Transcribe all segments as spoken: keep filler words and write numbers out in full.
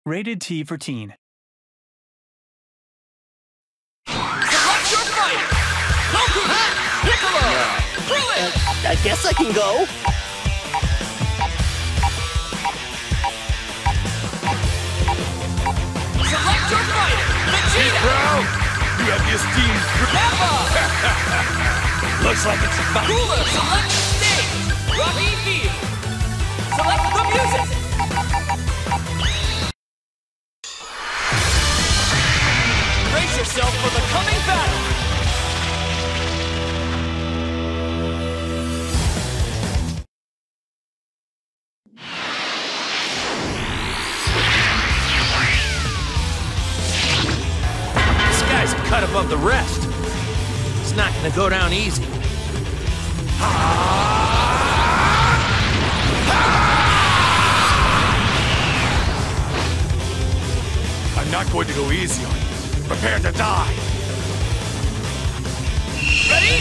Rated T for teen. Select your fighter! Goku! Piccolo! Krillin! Uh, I guess I can go. Select your fighter! Vegeta! Bro! You have the esteemed... Nappa! Looks like it's about... Cooler! Select the stage! Rocky Field! Select the music! Brace yourself for the coming battle! This guy's a cut above the rest. It's not gonna go down easy. I'm not going to go easy on you. Prepare to die. Ready?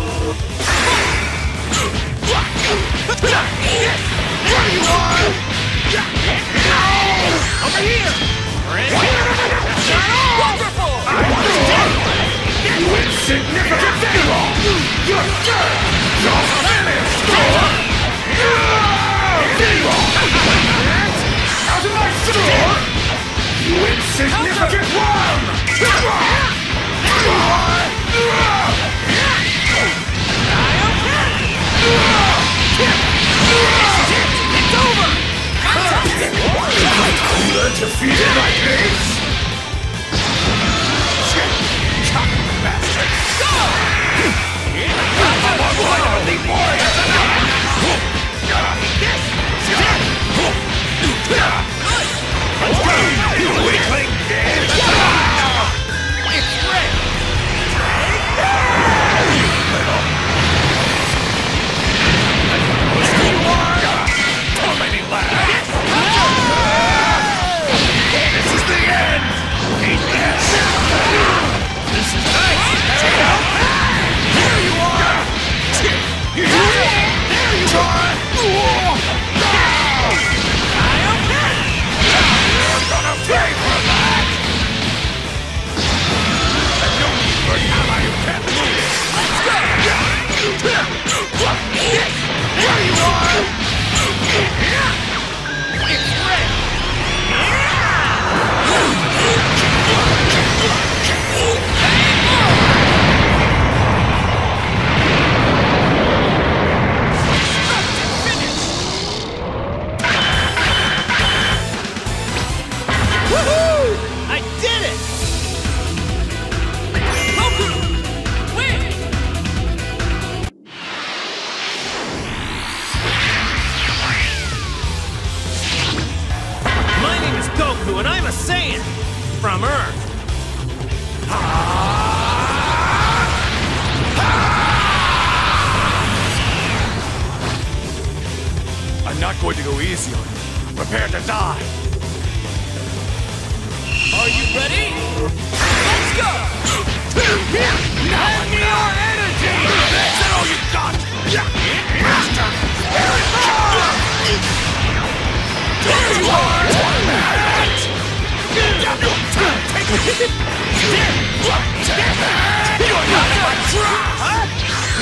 There you are! Over here! Wonderful! You insignificant zero! You're dead! You're finished! Zero! Out of my store! You insignificant worm! It's over! Cooler defeated my base! Bastard! Go! You weakling! It's red! Tormenting lad! This is the end! Eat this! This is nice! Here you are! There you are! You're gonna pay for that! And no need for an ally who can't lose! Let's go! There you are! It's red! Woohoo! I did it! Goku! Win! My name is Goku, and I'm a Saiyan from Earth. I'm not going to go easy on you. Prepare to die! Are you ready? Let's go! Lend me your energy! Is that all you got? Master! There you are! Torment! Take it! You're not in my trap!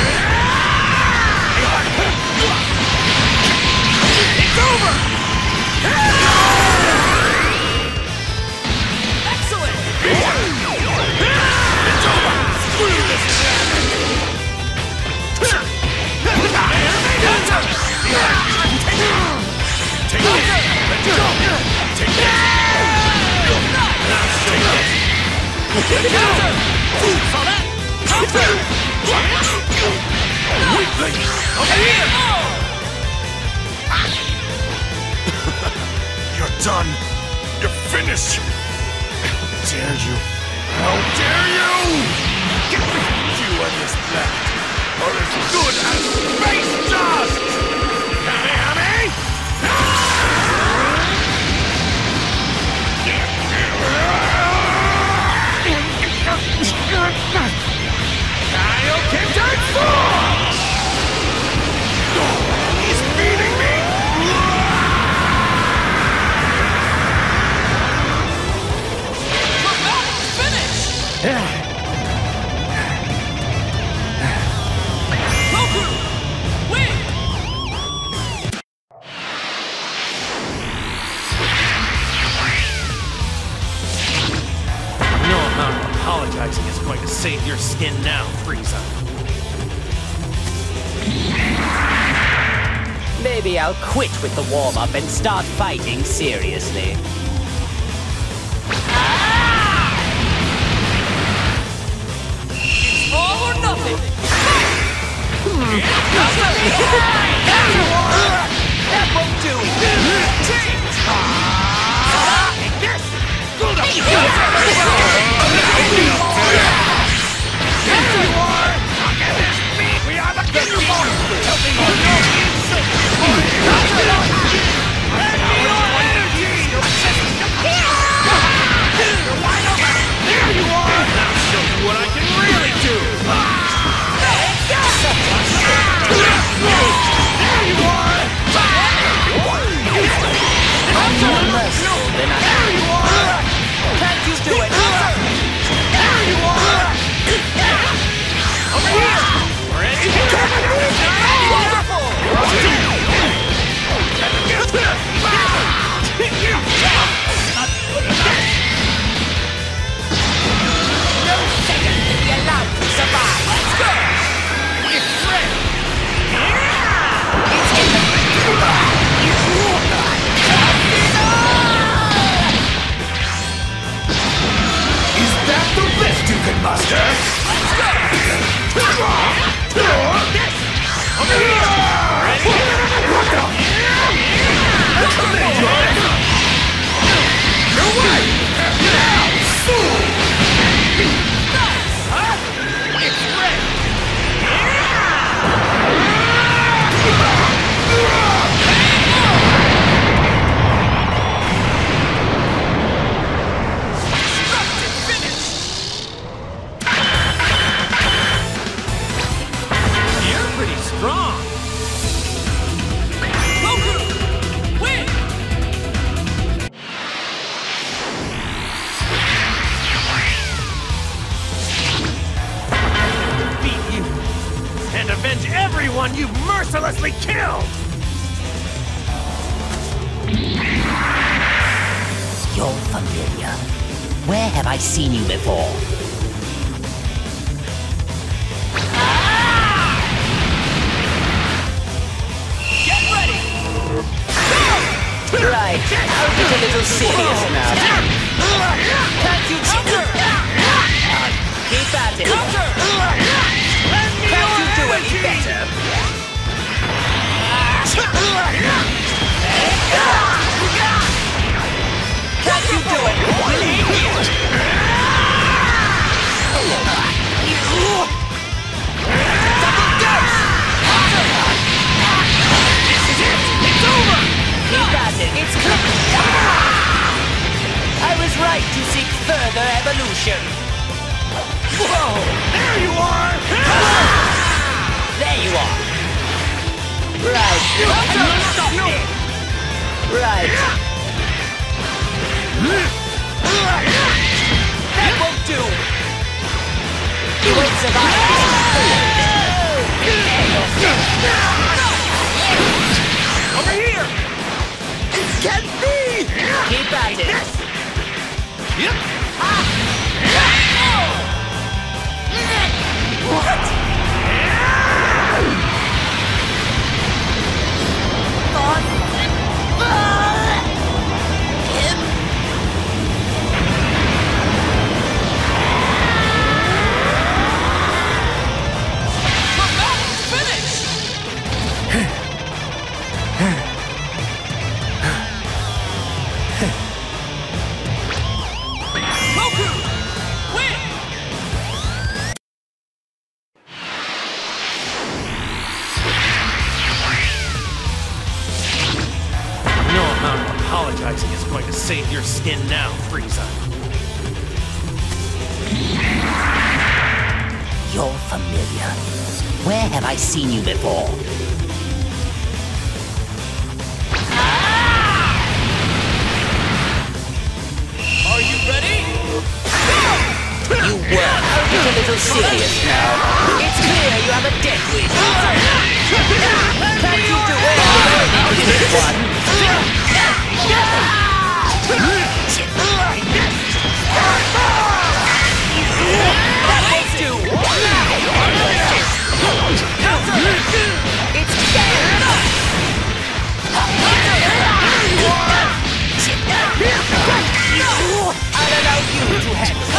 It's over! Excellent! It's over! Screw this damage! Take it! Let's go! Take it! Now take it! Counter! Saw that? Counter! Weakling! Over here! You're done! You're finished! How dare you! How dare you! You and this planet are as good as space dust! Kamehame! Kaioken Force! He's beating me! Goku! Win! No amount of apologizing is going to save your skin now, Frieza. Maybe I'll quit with the warm-up and start fighting seriously. It's all or nothing! That won't do! We are the Ginyu Monsters! There you are! I'll show you what I can really do! There you are! I'm more merciful than I There you are! Can't you do it? There you are! Over here! Ready? No second to be allowed to survive. Let's go! It's ready! It's in the Is that the best you can muster? Let's go! Over here! Ready? You're right! Now! It's ready! Destructive finish! You're pretty strong. Goku! Win! Defeat you and avenge everyone you've mercilessly killed! You're familiar. Where have I seen you before? Get ready! Right, I'll get a little serious now. Can't you counter? Uh, keep at it. Counter! Can't you do any better? Can't you do it? Double dose! This is it! It's over! Keep at it. It's clear. I was right to seek further evolution. Whoa! There you are! There you are. Right. Stop it! Right. That won't do. You won't survive. Over here! It can't be! Keep at it. Yep! What? Dramatic finish! Goku! Win! No amount of apologizing is going to save your skin now, Frieza. You're familiar. Where have I seen you before? Are you ready? Go! You were a little serious now. It's clear you have a death wish. Can't you do it? You hit one. That makes you. It's dead. I'll allow you to handle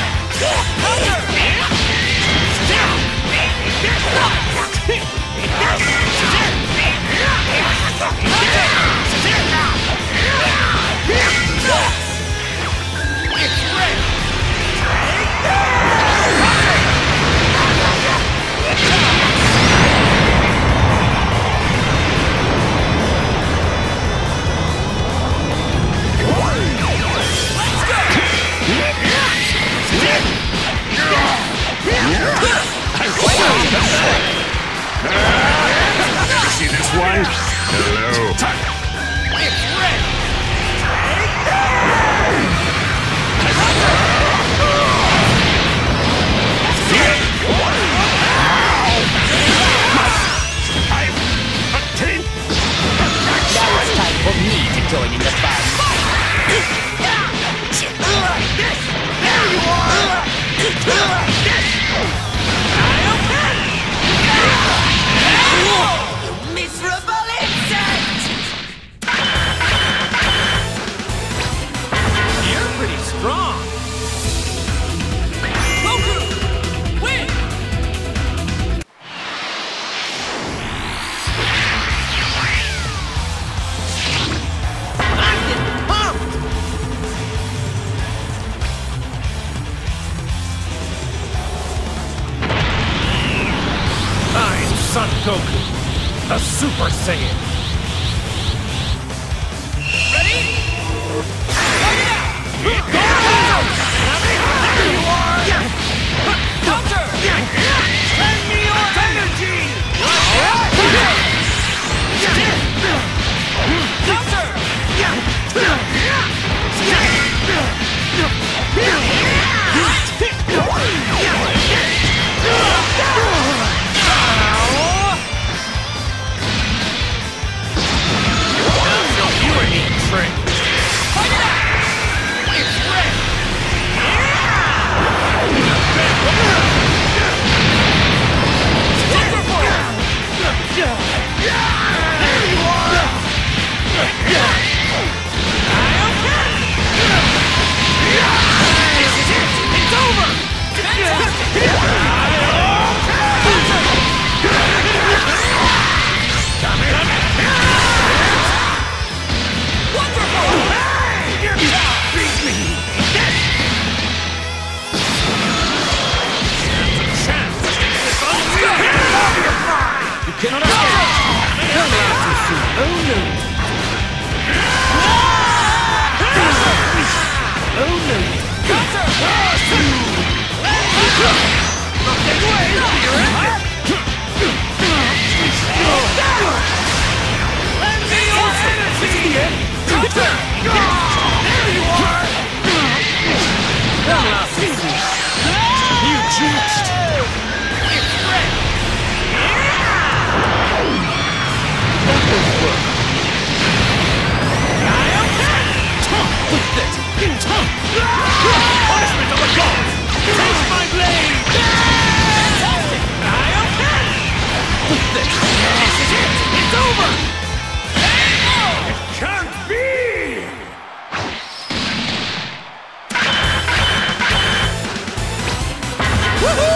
See this one? Hello. It's red! Now it's time for me to join in the fun. There you are! Miserable insect! You're pretty strong. Goku! Win! I'm getting pumped. I'm Son Goku, a Super Saiyan. Ready? Counter! Lend me your energy! Counter! You were being tricked. Fight it out! It's red! It's over! You cannot escape. Come out too soon. Oh no. Oh no. Come out too soon. You jinxed. Punishment of the gods! Take my blade! Fantastic! This is it! It's over! It can't be! Woohoo!